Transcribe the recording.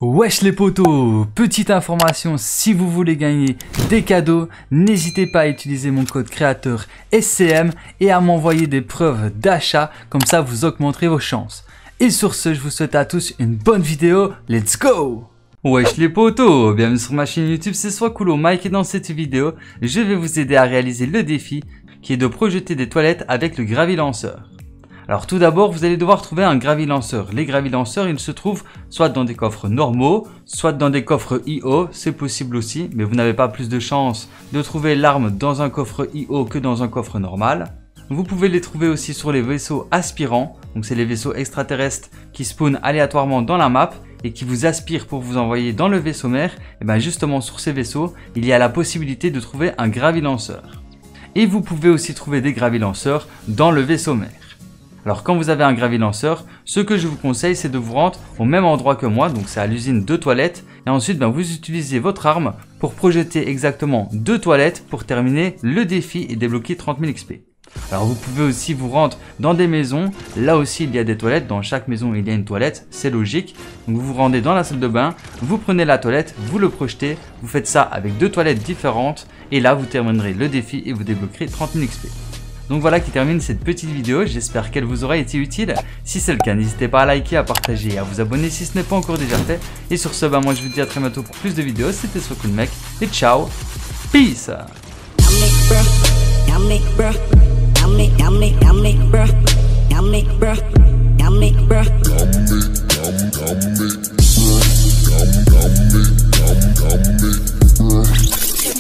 Wesh les potos, petite information, si vous voulez gagner des cadeaux, n'hésitez pas à utiliser mon code créateur SCM et à m'envoyer des preuves d'achat, comme ça vous augmenterez vos chances. Et sur ce, je vous souhaite à tous une bonne vidéo, let's go! Wesh les potos, bienvenue sur ma chaîne YouTube, c'est Swakulo Mike et dans cette vidéo, je vais vous aider à réaliser le défi qui est de projeter des toilettes avec le gravilanceur. Alors tout d'abord, vous allez devoir trouver un gravilanceur. Les gravilanceurs, ils se trouvent soit dans des coffres normaux, soit dans des coffres IO, c'est possible aussi, mais vous n'avez pas plus de chance de trouver l'arme dans un coffre IO que dans un coffre normal. Vous pouvez les trouver aussi sur les vaisseaux aspirants, donc c'est les vaisseaux extraterrestres qui spawnent aléatoirement dans la map et qui vous aspirent pour vous envoyer dans le vaisseau mère. Et bien justement sur ces vaisseaux, il y a la possibilité de trouver un gravilanceur. Et vous pouvez aussi trouver des gravilanceurs dans le vaisseau mère. Alors quand vous avez un gravilanceur, ce que je vous conseille c'est de vous rendre au même endroit que moi, donc c'est à l'usine de toilettes, et ensuite vous utilisez votre arme pour projeter exactement 2 toilettes pour terminer le défi et débloquer 30 000 XP. Alors vous pouvez aussi vous rendre dans des maisons, là aussi il y a des toilettes, dans chaque maison il y a une toilette, c'est logique. Donc vous vous rendez dans la salle de bain, vous prenez la toilette, vous le projetez, vous faites ça avec 2 toilettes différentes, et là vous terminerez le défi et vous débloquerez 30 000 XP. Donc voilà qui termine cette petite vidéo, j'espère qu'elle vous aura été utile. Si c'est le cas, n'hésitez pas à liker, à partager et à vous abonner si ce n'est pas encore déjà fait. Et sur ce, moi je vous dis à très bientôt pour plus de vidéos, c'était Swakulo Mike et ciao, peace!